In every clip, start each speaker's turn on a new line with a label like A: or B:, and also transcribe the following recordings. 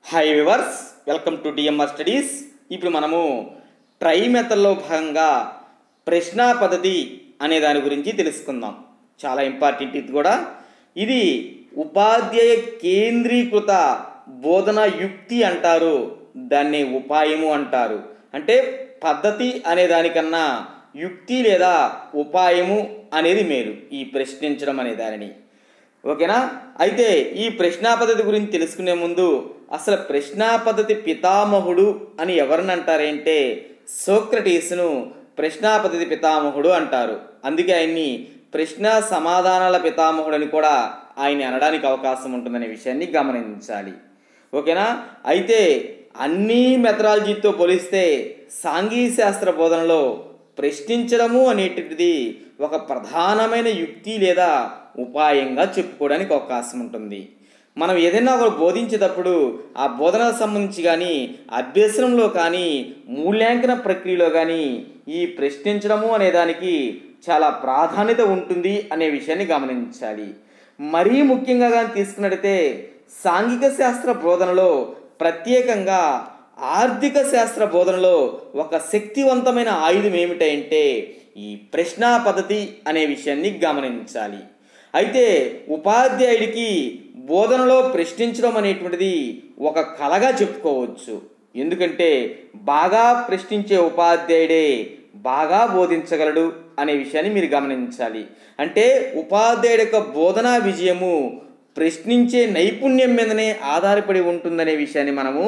A: Hi viewers, welcome to D M R studies. ఇప్పుడు మనము try మెథడ్లో భాగంగా ప్రశ్న పద్ధతి అనే దాని గురించి తెలుసుకుందాం. చాలా ఇంపార్టెంట్ ఇది కూడా. ఇది ఉపాధ్యాయ కేంద్రీకృత బోధన యుక్తి అంటారు, దాన్ని ఉపాయము అంటారు. అంటే పద్ధతి అనే దానికన్నా యుక్తి లేదా ఉపాయము అనేది మేలు ఈ ప్రశ్నించడం అనే దానిని. ఓకేనా? అయితే ఈ ప్రశ్నా పద్ధతి గురించి తెలుసుకునే ముందు అసలు ప్రశ్నా పద్ధతి పితామహుడు అని ఎవరిని అంటారంటే సోక్రటీస్ను ప్రశ్నా పద్ధతి పితామహుడు అంటారు. అందుకే ఆయన్ని ప్రశ్న సమాధానాల పితామహుడు అని కూడా ఆయన అనడానికి అవకాశం ఉంటుందనే విషయాన్ని గమనించాలి. ఓకేనా? అయితే అన్ని మెథడాలజీతో పోలిస్తే సాంఘిక శాస్త్ర బోధనలో ప్రశ్నించడము అనేటిది ఒక ప్రధానమైన యుక్తి లేదా ఉపాయంగా చెప్పుకోవడానికి అవకాశం ఉంటుంది. మనం ఏదైనా ఒకరు బోధించేటప్పుడు ఆ బోధనకు సంబంధించి కానీ అభ్యసనంలో కానీ మూల్యాంకన ప్రక్రియలో కానీ ఈ ప్రశ్నించడము అనే దానికి చాలా ప్రాధాన్యత ఉంటుంది అనే విషయాన్ని గమనించాలి. మరీ ముఖ్యంగా కానీ తీసుకున్నట్టయితే సాంఘిక శాస్త్ర బోధనలో, ప్రత్యేకంగా ఆర్థిక శాస్త్ర బోధనలో ఒక శక్తివంతమైన ఆయుధం ఏమిటంటే ఈ ప్రశ్నా పద్ధతి అనే విషయాన్ని గమనించాలి. అయితే ఉపాధ్యాయుడికి బోధనలో ప్రశ్నించడం అనేటువంటిది ఒక కళగా చెప్పుకోవచ్చు. ఎందుకంటే బాగా ప్రశ్నించే ఉపాధ్యాయుడే బాగా బోధించగలడు అనే విషయాన్ని మీరు గమనించాలి. అంటే ఉపాధ్యాయుడి యొక్క బోధనా విజయము ప్రశ్నించే నైపుణ్యం మీదనే ఆధారపడి ఉంటుందనే విషయాన్ని మనము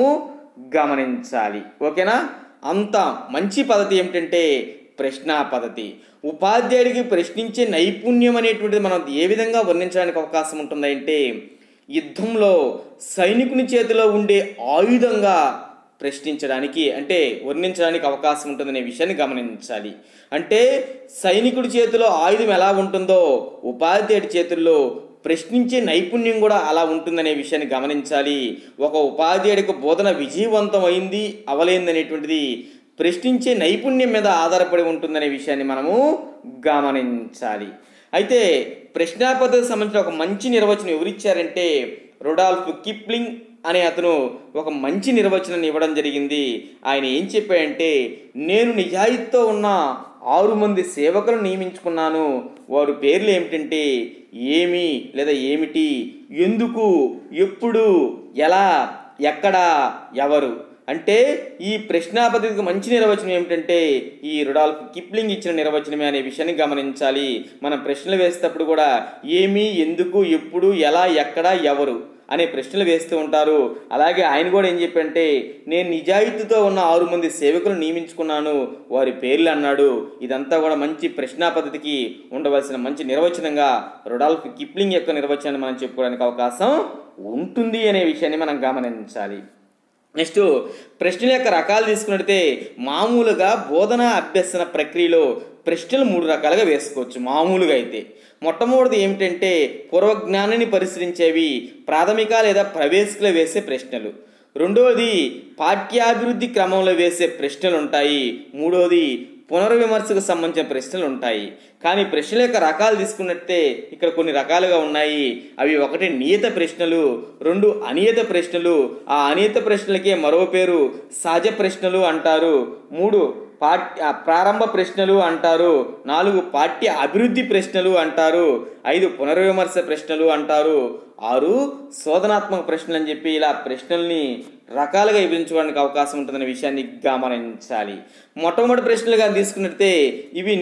A: గమనించాలి. ఓకేనా? అంత మంచి పద్ధతి ఏమిటంటే ప్రశ్నా పద్ధతి. ఉపాధ్యాయుడికి ప్రశ్నించే నైపుణ్యం అనేటువంటిది మనం ఏ విధంగా వర్ణించడానికి అవకాశం ఉంటుందంటే యుద్ధంలో సైనికుని చేతిలో ఉండే ఆయుధంగా ప్రశ్నించడానికి అంటే వర్ణించడానికి అవకాశం ఉంటుందనే విషయాన్ని గమనించాలి. అంటే సైనికుడి చేతిలో ఆయుధం ఎలా ఉంటుందో ఉపాధ్యాయుడి చేతుల్లో ప్రశ్నించే నైపుణ్యం కూడా అలా ఉంటుందనే విషయాన్ని గమనించాలి. ఒక ఉపాధ్యాయుడికి బోధన విజయవంతమైంది అవలేందనేటువంటిది ప్రశ్నించే నైపుణ్యం మీద ఆధారపడి ఉంటుందనే విషయాన్ని మనము గమనించాలి. అయితే ప్రశ్నా పద్ధతికి సంబంధించిన ఒక మంచి నిర్వచనం ఎవరిచ్చారంటే రొడాల్ఫ్ కిప్లింగ్ అనే అతను ఒక మంచి నిర్వచనాన్ని ఇవ్వడం జరిగింది. ఆయన ఏం చెప్పాడంటే, నేను నిజాయితీతో ఉన్న 6 మంది సేవకులను నియమించుకున్నాను. వారి పేర్లు ఏమిటంటే ఏమి లేదా ఏమిటి, ఎందుకు, ఎప్పుడు, ఎలా, ఎక్కడ, ఎవరు. అంటే ఈ ప్రశ్నా పద్ధతికి మంచి నిర్వచనం ఏమిటంటే ఈ రొడాల్ఫ్ కిప్లింగ్ ఇచ్చిన నిర్వచనమే అనే విషయాన్ని గమనించాలి. మనం ప్రశ్నలు వేసేటప్పుడు కూడా ఏమి, ఎందుకు, ఎప్పుడు, ఎలా, ఎక్కడ, ఎవరు అనే ప్రశ్నలు వేస్తూ ఉంటారు. అలాగే ఆయన కూడా ఏం చెప్పంటే నేను నిజాయితీతో ఉన్న 6 మంది సేవకులను నియమించుకున్నాను, వారి పేర్లు అన్నాడు. ఇదంతా కూడా మంచి ప్రశ్నా పద్ధతికి ఉండవలసిన మంచి నిర్వచనంగా రొడాల్ఫ్ కిప్లింగ్ యొక్క నిర్వచనాన్ని మనం చెప్పుకోవడానికి అవకాశం ఉంటుంది అనే విషయాన్ని మనం గమనించాలి. నెక్స్ట్ ప్రశ్నల యొక్క రకాలు తీసుకున్నట్లయితే మామూలుగా బోధన అభ్యసన ప్రక్రియలో ప్రశ్నలు 3 రకాలుగా వేసుకోవచ్చు. మామూలుగా అయితే మొట్టమొదటిది ఏమిటంటే పూర్వజ్ఞానాన్ని పరిశీలించేవి, ప్రాథమిక లేదా ప్రవేశికలో వేసే ప్రశ్నలు. రెండవది పాఠ్యాభివృద్ధి క్రమంలో వేసే ప్రశ్నలు ఉంటాయి. మూడవది పునర్విమర్శకు సంబంధించిన ప్రశ్నలు ఉంటాయి. కానీ ప్రశ్నల యొక్క రకాలు తీసుకున్నట్టే ఇక్కడ కొన్ని రకాలుగా ఉన్నాయి. అవి 1 నియత ప్రశ్నలు, 2 అనియత ప్రశ్నలు, ఆ అనియత ప్రశ్నలకే మరో పేరు సహజ ప్రశ్నలు అంటారు, 3 ప్రారంభ ప్రశ్నలు అంటారు, 4 పాఠ్య అభివృద్ధి ప్రశ్నలు అంటారు, 5 పునర్విమర్శ ప్రశ్నలు అంటారు, 6 శోధనాత్మక ప్రశ్నలు అని చెప్పి ఇలా ప్రశ్నల్ని రకాలుగా విభజించడానికి అవకాశం ఉంటుందనే విషయాన్ని గమనించాలి. మొట్టమొదటి ప్రశ్నలుగా తీసుకున్నట్టే ఇవి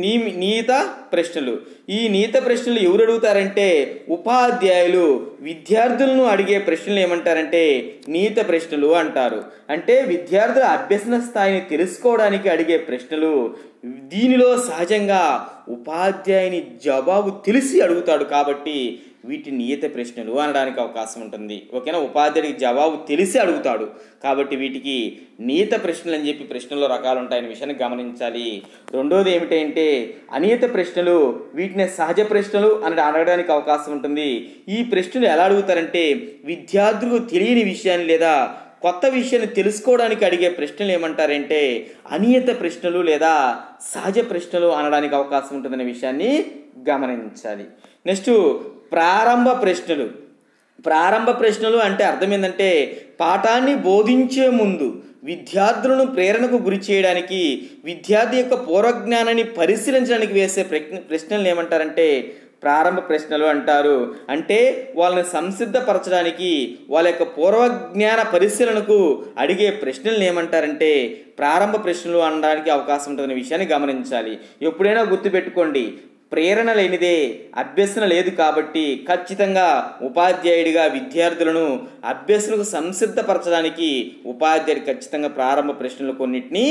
A: నియత ప్రశ్నలు. ఈ నియత ప్రశ్నలు ఎవరు అడుగుతారంటే ఉపాధ్యాయులు విద్యార్థులను అడిగే ప్రశ్నలు ఏమంటారంటే నియత ప్రశ్నలు అంటారు. అంటే విద్యార్థుల అభ్యసన స్థాయిని తెలుసుకోవడానికి అడిగే ప్రశ్నలు. దీనిలో సహజంగా ఉపాధ్యాయుని జవాబు తెలిసి అడుగుతాడు కాబట్టి వీటి నియత ప్రశ్నలు అనడానికి అవకాశం ఉంటుంది. ఓకేనా? ఉపాధ్యాయుడికి జవాబు తెలిసి అడుగుతాడు కాబట్టి వీటికి నియత ప్రశ్నలు అని చెప్పి ప్రశ్నల్లో రకాలు ఉంటాయనే విషయాన్ని గమనించాలి. రెండోది ఏమిటంటే అనియత ప్రశ్నలు. వీటిని సహజ ప్రశ్నలు అని అడగడానికి అవకాశం ఉంటుంది. ఈ ప్రశ్నలు ఎలా అడుగుతారంటే విద్యార్థులకు తెలియని విషయాన్ని లేదా కొత్త విషయాన్ని తెలుసుకోవడానికి అడిగే ప్రశ్నలు ఏమంటారంటే అనియత ప్రశ్నలు లేదా సహజ ప్రశ్నలు అనడానికి అవకాశం ఉంటుందనే విషయాన్ని గమనించాలి. నెక్స్ట్ ప్రారంభ ప్రశ్నలు. ప్రారంభ ప్రశ్నలు అంటే అర్థం ఏంటంటే పాఠాన్ని బోధించే ముందు విద్యార్థులను ప్రేరణకు గురి చేయడానికి, విద్యార్థి యొక్క పూర్వజ్ఞానాన్ని పరిశీలించడానికి వేసే ప్రశ్నలు ఏమంటారంటే ప్రారంభ ప్రశ్నలు అంటారు. అంటే వాళ్ళని సంసిద్ధపరచడానికి, వాళ్ళ యొక్క పూర్వజ్ఞాన పరిశీలనకు అడిగే ప్రశ్నలు ఏమంటారంటే ప్రారంభ ప్రశ్నలు అనడానికి అవకాశం ఉంటుందనే విషయాన్ని గమనించాలి. ఎప్పుడైనా గుర్తుపెట్టుకోండి, ప్రేరణ లేనిదే అభ్యసన లేదు. కాబట్టి ఖచ్చితంగా ఉపాధ్యాయుడిగా విద్యార్థులను అభ్యసనకు సంసిద్ధపరచడానికి ఉపాధ్యాయుడు ఖచ్చితంగా ప్రారంభ ప్రశ్నలు కొన్నిటిని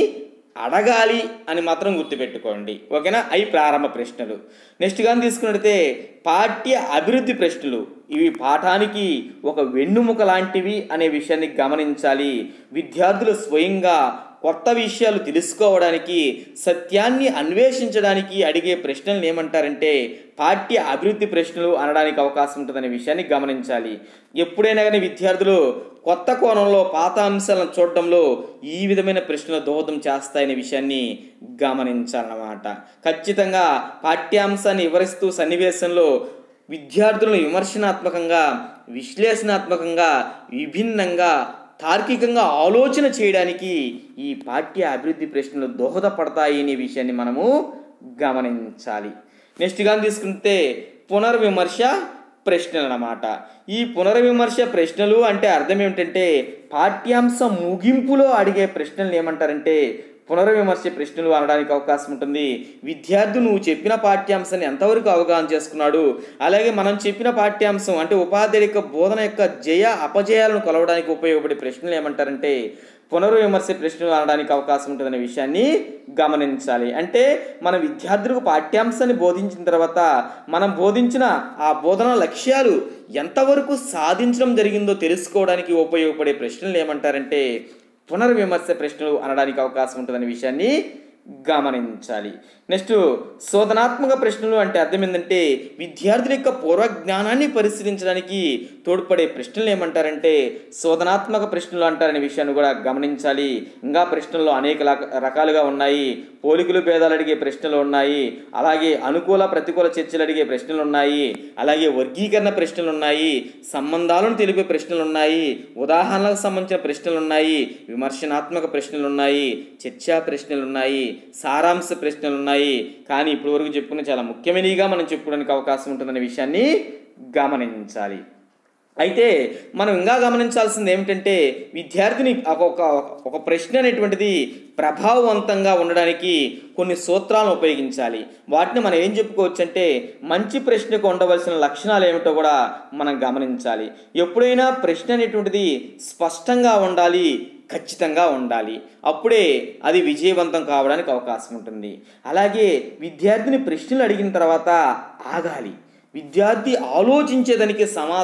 A: అడగాలి అని మాత్రం గుర్తుపెట్టుకోండి. ఓకేనా? అవి ప్రారంభ ప్రశ్నలు. నెక్స్ట్ కానీ తీసుకున్నట్లయితే పాఠ్య అభివృద్ధి ప్రశ్నలు. ఇవి పాఠానికి ఒక వెన్నుముక లాంటివి అనే విషయాన్ని గమనించాలి. విద్యార్థులు స్వయంగా కొత్త విషయాలు తెలుసుకోవడానికి, సత్యాన్ని అన్వేషించడానికి అడిగే ప్రశ్నలు ఏమంటారంటే పాఠ్య అభివృద్ధి ప్రశ్నలు అనడానికి అవకాశం ఉంటుందనే విషయాన్ని గమనించాలి. ఎప్పుడైనా కానీ విద్యార్థులు కొత్త కోణంలో పాత అంశాలను చూడడంలో ఈ విధమైన ప్రశ్నలు దోహదం చేస్తాయనే విషయాన్ని గమనించాలన్నమాట. ఖచ్చితంగా పాఠ్యాంశాన్ని వివరిస్తూ సన్నివేశంలో విద్యార్థులను విమర్శనాత్మకంగా, విశ్లేషణాత్మకంగా, విభిన్నంగా, తార్కికంగా ఆలోచన చేయడానికి ఈ పాఠ్య అభివృద్ధి ప్రశ్నలు దోహదపడతాయి అనే విషయాన్ని మనము గమనించాలి. నెక్స్ట్ కానీ తీసుకుంటే పునర్విమర్శ ప్రశ్నలు అన్నమాట. ఈ పునర్విమర్శ ప్రశ్నలు అంటే అర్థం ఏమిటంటే పాఠ్యాంశం ముగింపులో అడిగే ప్రశ్నలు ఏమంటారంటే పునర్విమర్శ ప్రశ్నలు అనడానికి అవకాశం ఉంటుంది. విద్యార్థి నువ్వు చెప్పిన పాఠ్యాంశాన్ని ఎంతవరకు అవగాహన చేసుకున్నాడు, అలాగే మనం చెప్పిన పాఠ్యాంశం అంటే ఉపాధ్యాయుడి యొక్క బోధన యొక్క జయ అపజయాలను కొలవడానికి ఉపయోగపడే ప్రశ్నలు ఏమంటారంటే పునర్విమర్శ ప్రశ్నలు అనడానికి అవకాశం ఉంటుందనే విషయాన్ని గమనించాలి. అంటే మన విద్యార్థులకు పాఠ్యాంశాన్ని బోధించిన తర్వాత మనం బోధించిన ఆ బోధన లక్ష్యాలు ఎంతవరకు సాధించడం జరిగిందో తెలుసుకోవడానికి ఉపయోగపడే ప్రశ్నలు ఏమంటారంటే పునర్విమర్శ ప్రశ్నలు అనడానికి అవకాశం ఉంటుందనే విషయాన్ని గమనించాలి. నెక్స్ట్ శోధనాత్మక ప్రశ్నలు అంటే అర్థం ఏంటంటే విద్యార్థుల యొక్క పూర్వజ్ఞానాన్ని పరిశీలించడానికి తోడ్పడే ప్రశ్నలు ఏమంటారంటే శోధనాత్మక ప్రశ్నలు అంటారనే విషయాన్ని కూడా గమనించాలి. ఇంకా ప్రశ్నల్లో అనేక రకాలుగా ఉన్నాయి. పోలికలు భేదాలు అడిగే ప్రశ్నలు ఉన్నాయి, అలాగే అనుకూల ప్రతికూల చర్చలు అడిగే ప్రశ్నలు ఉన్నాయి, అలాగే వర్గీకరణ ప్రశ్నలు ఉన్నాయి, సంబంధాలను తెలిపే ప్రశ్నలు ఉన్నాయి, ఉదాహరణలకు సంబంధించిన ప్రశ్నలు ఉన్నాయి, విమర్శనాత్మక ప్రశ్నలు ఉన్నాయి, చర్చా ప్రశ్నలు ఉన్నాయి, సారాంశ ప్రశ్నలు ఉన్నాయి. కానీ ఇప్పటి వరకు చెప్పుకున్న చాలా ముఖ్యమైనవిగా మనం చెప్పుకోవడానికి అవకాశం ఉంటుందనే విషయాన్ని గమనించాలి. అయితే మనం ఇంకా గమనించాల్సింది ఏమిటంటే విద్యార్థిని ఒక ప్రశ్న అనేటువంటిది ప్రభావవంతంగా ఉండడానికి కొన్ని సూత్రాలను ఉపయోగించాలి. వాటిని మనం ఏం చెప్పుకోవచ్చు అంటే మంచి ప్రశ్నకు ఉండవలసిన లక్షణాలు ఏమిటో కూడా మనం గమనించాలి. ఎప్పుడైనా ప్రశ్న అనేటువంటిది స్పష్టంగా ఉండాలి, ఖచ్చితంగా ఉండాలి. అప్పుడే అది విజయవంతం కావడానికి అవకాశం ఉంటుంది. అలాగే విద్యార్థిని ప్రశ్నలు అడిగిన తర్వాత ఆగాలి. విద్యార్థి ఆలోచించేదానికి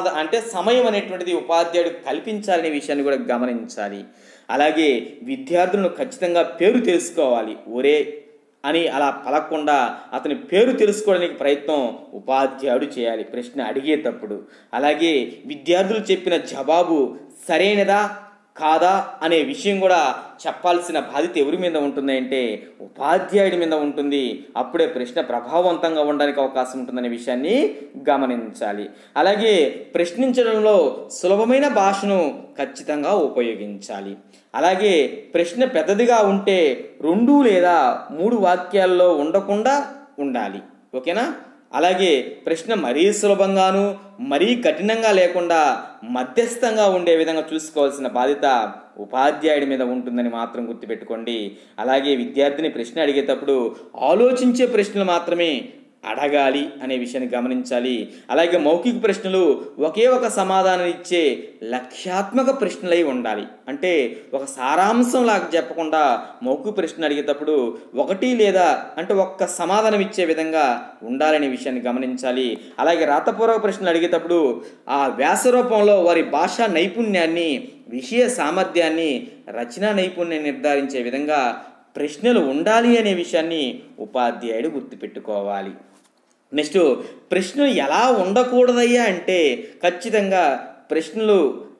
A: సమయం అనేటువంటిది ఉపాధ్యాయుడు కల్పించాలనే విషయాన్ని కూడా గమనించాలి. అలాగే విద్యార్థులను ఖచ్చితంగా పేరు తెలుసుకోవాలి. ఒరే అని అలా పలకకుండా అతని పేరు తెలుసుకోవడానికి ప్రయత్నం ఉపాధ్యాయుడు చేయాలి ప్రశ్న అడిగేటప్పుడు. అలాగే విద్యార్థులు చెప్పిన జవాబు సరైనదా కాదా అనే విషయం కూడా చెప్పాల్సిన బాధ్యత ఎవరి మీద ఉంటుంది అంటే ఉపాధ్యాయుడి మీద ఉంటుంది. అప్పుడే ప్రశ్న ప్రభావవంతంగా ఉండడానికి అవకాశం ఉంటుందనే విషయాన్ని గమనించాలి. అలాగే ప్రశ్నించడంలో సులభమైన భాషను ఖచ్చితంగా ఉపయోగించాలి. అలాగే ప్రశ్న పెద్దదిగా ఉంటే 2 లేదా 3 వాక్యాల్లో ఉండకుండా ఉండాలి. ఓకేనా? అలాగే ప్రశ్న మరీ సులభంగాను మరీ కఠినంగా లేకుండా మధ్యస్థంగా ఉండే విధంగా చూసుకోవాల్సిన బాధ్యత ఉపాధ్యాయుడి మీద ఉంటుందని మాత్రం గుర్తుపెట్టుకోండి. అలాగే విద్యార్థిని ప్రశ్న అడిగేటప్పుడు ఆలోచించే ప్రశ్నలు మాత్రమే అడగాలి అనే విషయాన్ని గమనించాలి. అలాగే మౌఖిక ప్రశ్నలు ఒకే ఒక సమాధానం ఇచ్చే లక్ష్యాత్మక ప్రశ్నలై ఉండాలి. అంటే ఒక సారాంశం లాగా చెప్పకుండా మౌఖిక ప్రశ్న అడిగేటప్పుడు ఒకటి లేదా ఒక్క సమాధానం ఇచ్చే విధంగా ఉండాలనే విషయాన్ని గమనించాలి. అలాగే రాతపూర్వక ప్రశ్నలు అడిగేటప్పుడు ఆ వ్యాస రూపంలో వారి భాషా నైపుణ్యాన్ని, విషయ సామర్థ్యాన్ని, రచనా నైపుణ్యాన్ని నిర్ధారించే విధంగా ప్రశ్నలు ఉండాలి అనే విషయాన్ని ఉపాధ్యాయుడు గుర్తుపెట్టుకోవాలి. నెక్స్ట్ ప్రశ్నలు ఎలా ఉండకూడదయ్యా అంటే ఖచ్చితంగా ప్రశ్నలు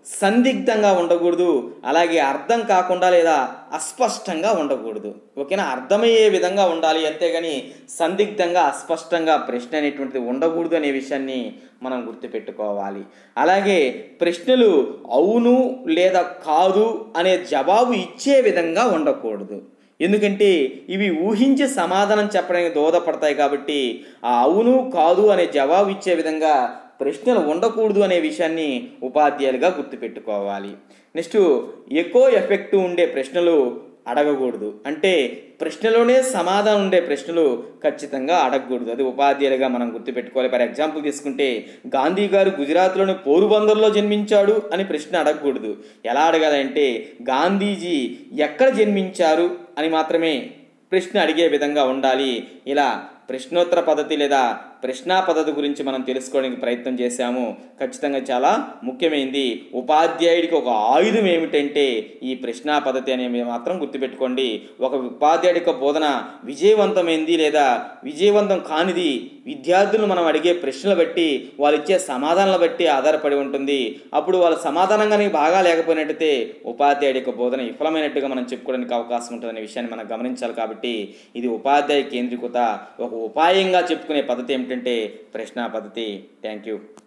A: సందిగ్ధంగా ఉండకూడదు, అలాగే అర్థం కాకుండా లేదా అస్పష్టంగా ఉండకూడదు. ఓకేనా, అర్థమయ్యే విధంగా ఉండాలి, అంతేగాని సందిగ్ధంగా అస్పష్టంగా ప్రశ్న అనేటువంటిది ఉండకూడదు అనే విషయాన్ని మనం గుర్తుపెట్టుకోవాలి. అలాగే ప్రశ్నలు అవును లేదా కాదు అనే జవాబు ఇచ్చే విధంగా ఉండకూడదు. ఎందుకంటే ఇవి ఊహించి సమాధానం చెప్పడానికి దోహదపడతాయి కాబట్టి ఆ అవును కాదు అనే జవాబు ఇచ్చే విధంగా ప్రశ్నలు ఉండకూడదు అనే విషయాన్ని ఉపాధ్యాయులుగా గుర్తుపెట్టుకోవాలి. నెక్స్ట్, ఎకో ఎఫెక్ట్ ఉండే ప్రశ్నలు అడగకూడదు. అంటే ప్రశ్నలోనే సమాధానం ఉండే ప్రశ్నలు ఖచ్చితంగా అడగకూడదు. అది ఉపాధ్యాయులుగా మనం గుర్తుపెట్టుకోవాలి. ఫర్ ఎగ్జాంపుల్ తీసుకుంటే గాంధీ గారు గుజరాత్లోని పోరుబందర్లో జన్మించాడు అని ప్రశ్న అడగకూడదు. ఎలా అడగాలంటే గాంధీజీ ఎక్కడ జన్మించారు అని మాత్రమే ప్రశ్న అడిగే విధంగా ఉండాలి. ఇలా ప్రశ్నోత్తర పద్ధతి లేదా ప్రశ్నా పద్ధతి గురించి మనం తెలుసుకోవడానికి ప్రయత్నం చేశాము. ఖచ్చితంగా చాలా ముఖ్యమైనది. ఉపాధ్యాయుడికి ఒక ఆయుధం ఏమిటంటే ఈ ప్రశ్నా పద్ధతి అనేవి మాత్రం గుర్తుపెట్టుకోండి. ఒక ఉపాధ్యాయుడి యొక్క బోధన విజయవంతమైంది లేదా విజయవంతం కానిది విద్యార్థులను మనం అడిగే ప్రశ్నలు బట్టి వాళ్ళు ఇచ్చే సమాధానాల బట్టి ఆధారపడి ఉంటుంది. అప్పుడు వాళ్ళ సమాధానంగానే బాగా లేకపోయినట్టయితే ఉపాధ్యాయుడి యొక్క బోధన విఫలమైనట్టుగా మనం చెప్పుకోవడానికి అవకాశం ఉంటుందనే విషయాన్ని మనం గమనించాలి. కాబట్టి ఇది ఉపాధ్యాయ కేంద్రీకృత ఒక ఉపాయంగా చెప్పుకునే పద్ధతి ఏమిటంటే ప్రశ్నా పద్ధతి. Thank you.